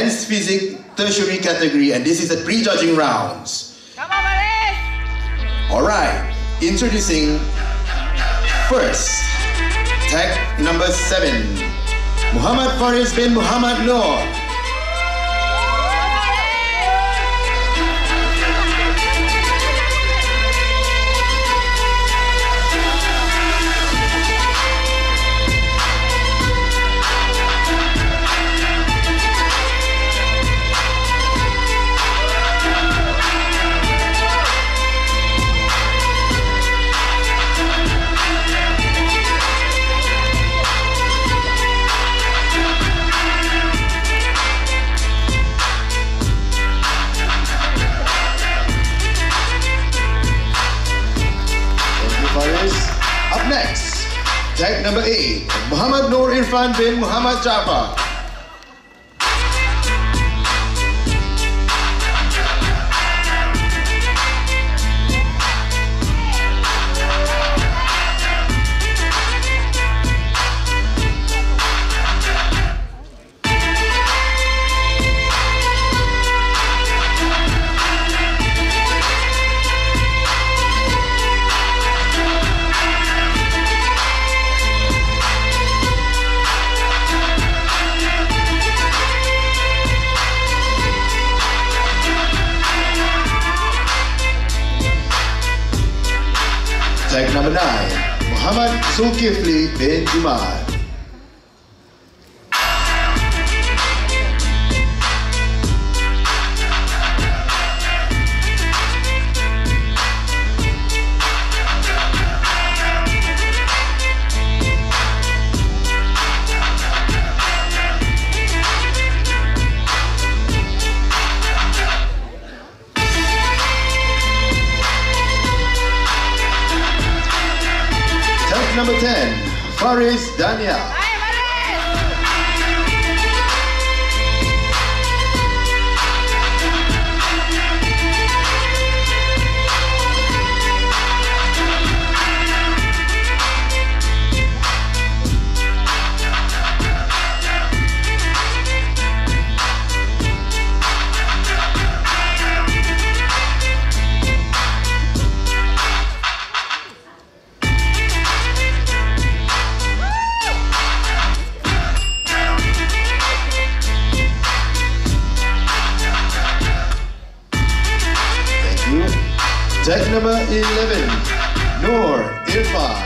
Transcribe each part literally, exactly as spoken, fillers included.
Men's Physique Tertiary category, and this is a pre-judging rounds. Come on, Maris! Alright, introducing first, tag number seven, Muhammad Faris bin Muhammad Noor. Up next, tag number eight, Muhammad Noor Irfan bin Muhammad Jafar. Tag number nine, Muhammad Zulkifli bin Jumal. Number ten, Faris Daniel. Tag number eleven, Noor Irfan.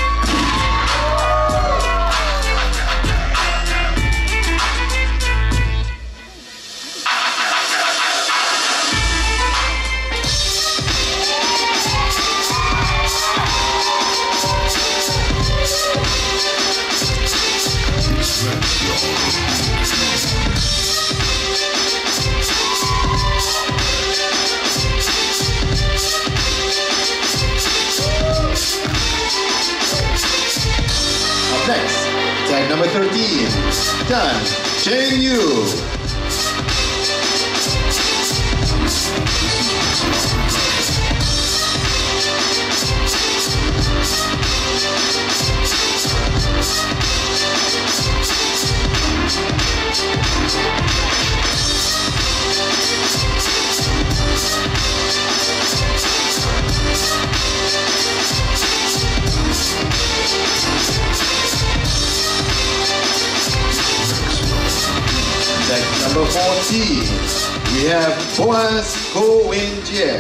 Next, tag number thirteen, Tan Chen Yu. Number fourteen, we have Boaz Ko Win Jie.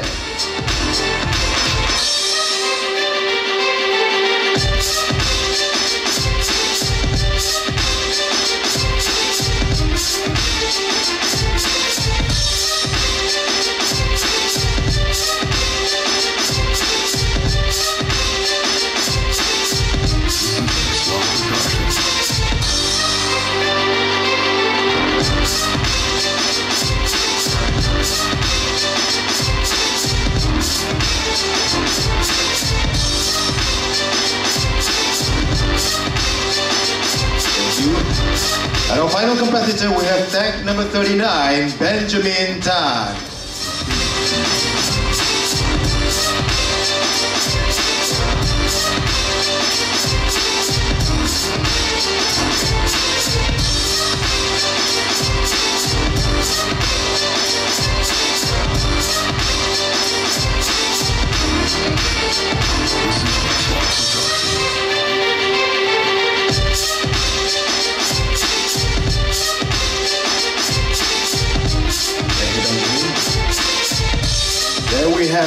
And our final competitor, we have tag number thirty-nine, Benjamin Tan.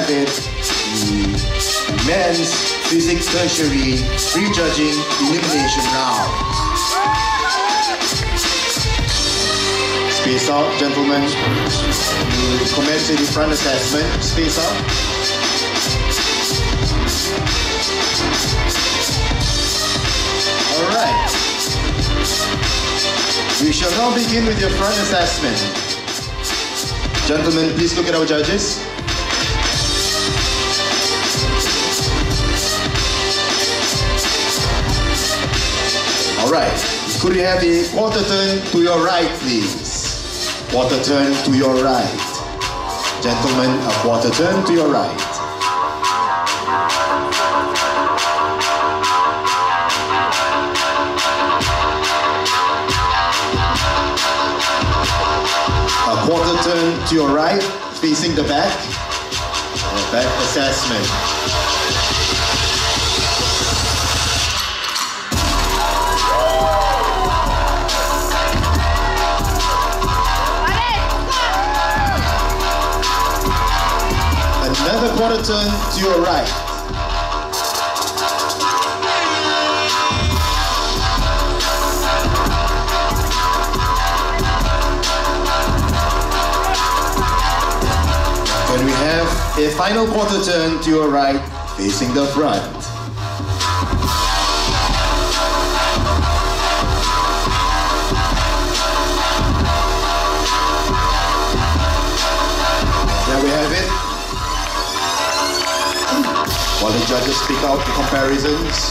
have it, the men's physics tertiary prejudging elimination round. Space out, gentlemen. You commence the front assessment. Space out. All right. We shall now begin with your front assessment. Gentlemen, please look at our judges. All right. Could we have a quarter turn to your right, please? Quarter turn to your right. Gentlemen, a quarter turn to your right. A quarter turn to your right, facing the back. A back assessment. Another quarter turn to your right. Can we have a final quarter turn to your right, facing the front? There we have it. While the judges speak out the comparisons.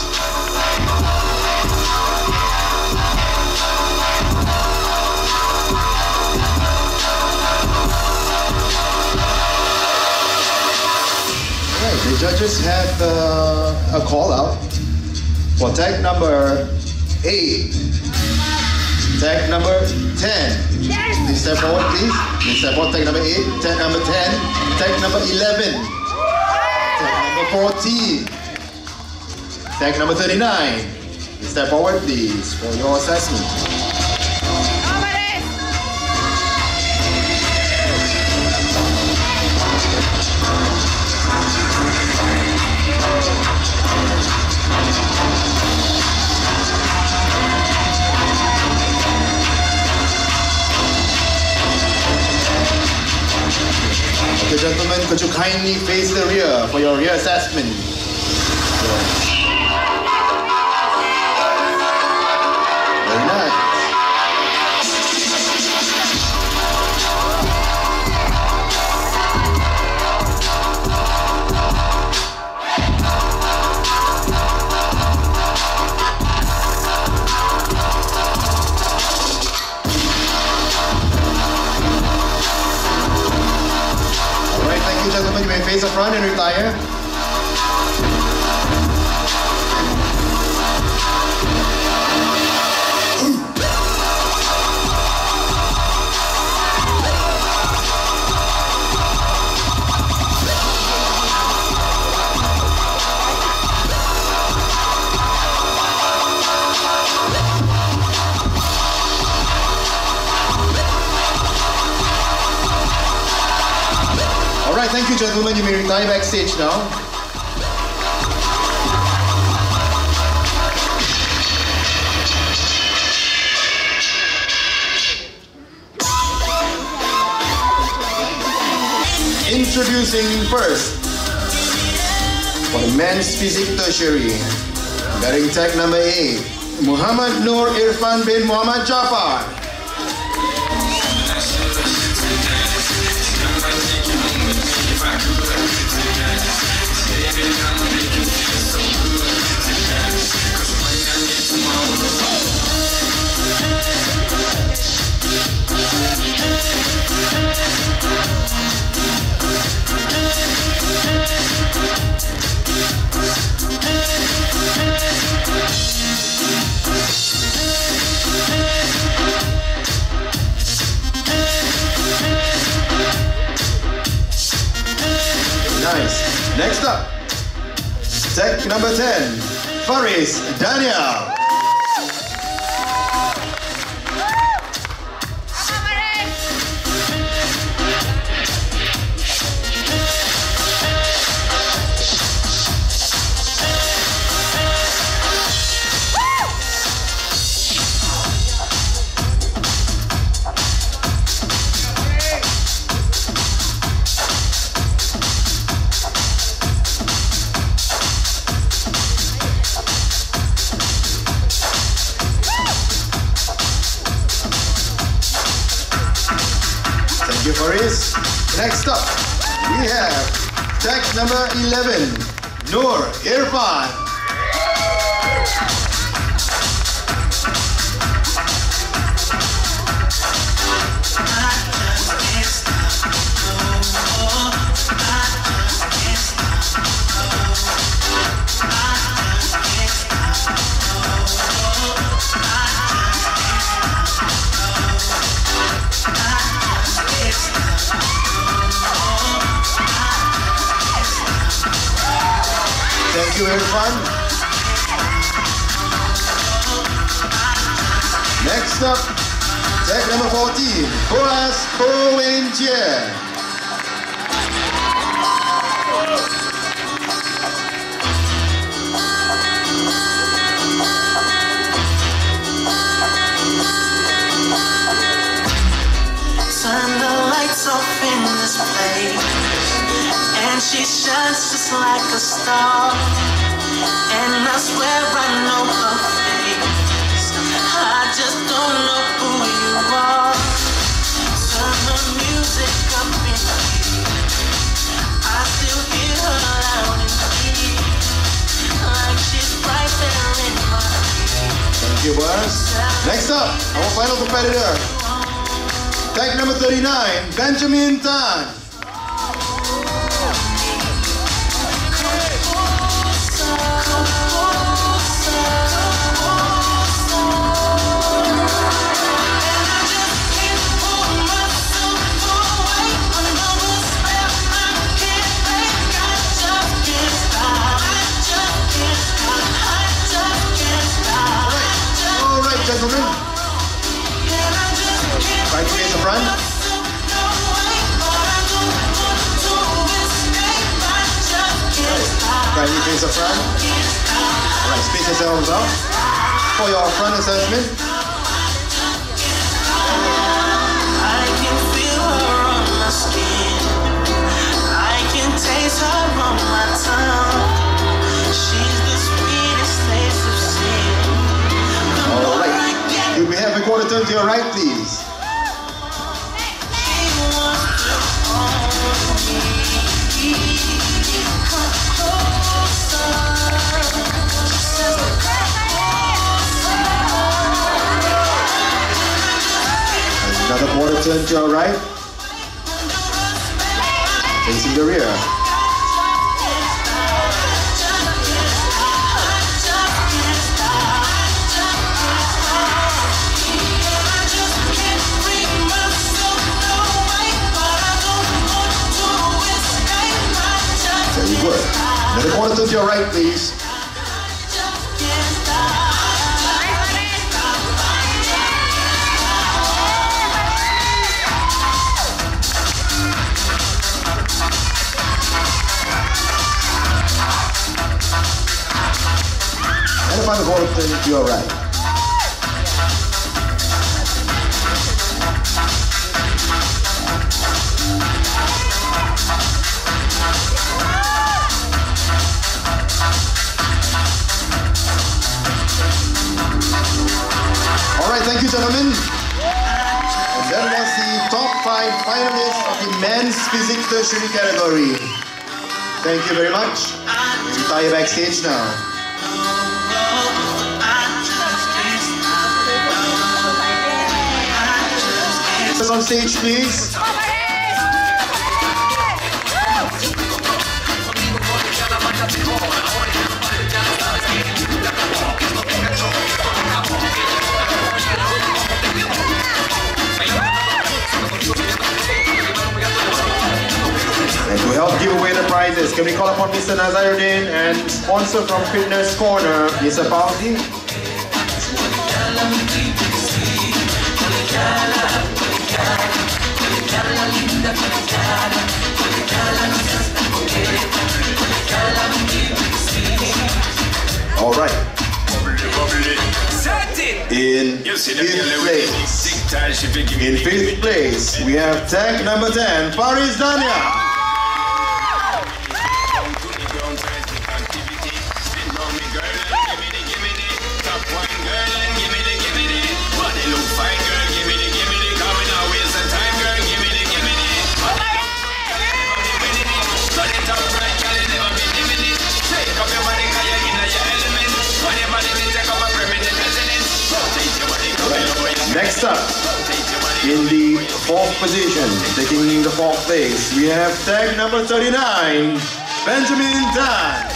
Right, the judges have uh, a call out for tag number eight. Tag number ten. Yes. Please step forward, please. Please step forward. Tag number eight. Tag number ten. Tag number eleven. fourteen. Tag number thirty-nine. Step forward, please, for your assessment. Okay, gentlemen, could you kindly face the rear for your rear assessment? Very nice. Gentlemen, you may face the front and retire. Alright, thank you gentlemen, you may retire backstage now. Introducing first, for the men's physique tertiary, batting tag number eight, Muhammad Noor Irfan bin Muhammad Jafar. Nice. Next up, tag number ten, Faris Daniel. you, Faris. Next up, we have tag number eleven, Noor Irfan. Thank you, Irfan. Next up, tag number fourteen, Boaz Bowenjie. Turn the lights off in this place, and she shines just like a star. And I swear I know her face, I just don't know who you are. Turn the music up in here, I still hear her loud and clear, like she's right there in my ear. Thank you, Boaz. Next up, our final competitor, tag number thirty-nine, Benjamin Tan. Gentlemen, try to face the front. Try to face the front. Alright, space yourselves out for your front assessment. I can feel her on my skin, I can taste her on my tongue. She's the sweetest taste of sin. Alright. Do we have a quarter turn to your right, please? Another quarter turn to your right. Facing the rear. Very good. Another quarter to your right, please. And a final quarter to your right. Alright, thank you, gentlemen. And that was the top five finalists of the men's physique tertiary category. Thank you very much. We retire backstage now. On stage, please. And to help give away the prizes, can we call upon Mister Nazaruddin and sponsor from Fitness Corner, Mister Pauli? All right. In fifth place, in fifth place, we have tag number ten, Faris Dania. Next up, in the fourth position, taking the fourth place, we have tag number thirty-nine, Benjamin Dan.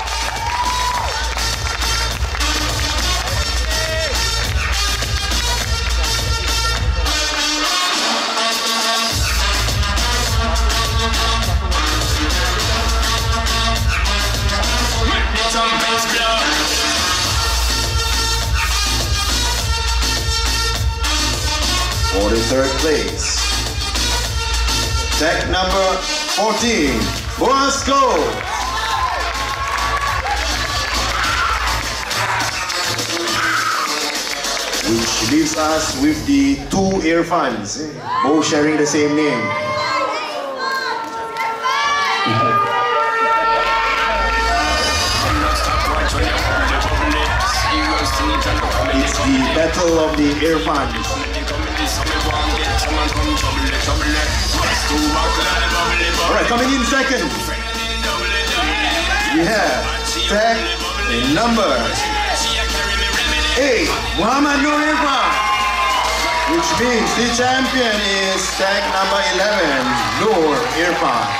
For the third place, tag number fourteen, Bosco. Which leaves us with the two Irfans, both sharing the same name. It's the battle of the Irfans. Alright, coming in second, we have tag number eight, Muhammad Nur Irfan, which means the champion is tag number eleven, Nur Irfan.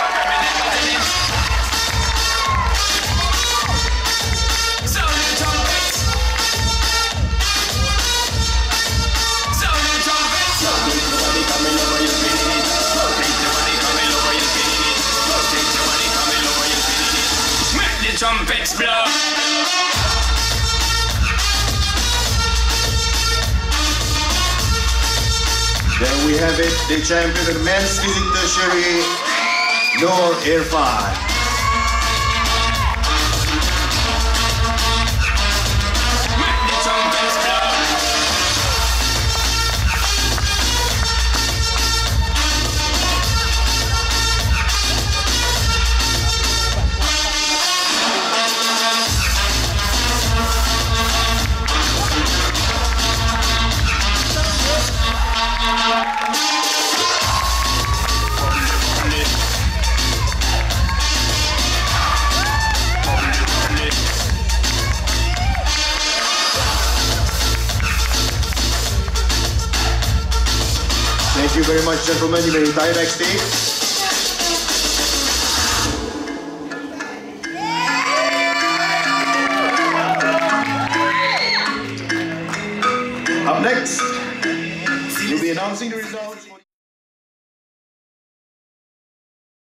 Trumpets blow. Then we have it, the champion of the men's physique tertiary, Nur Irfan. Thank you very much, gentlemen. You may retire backstage.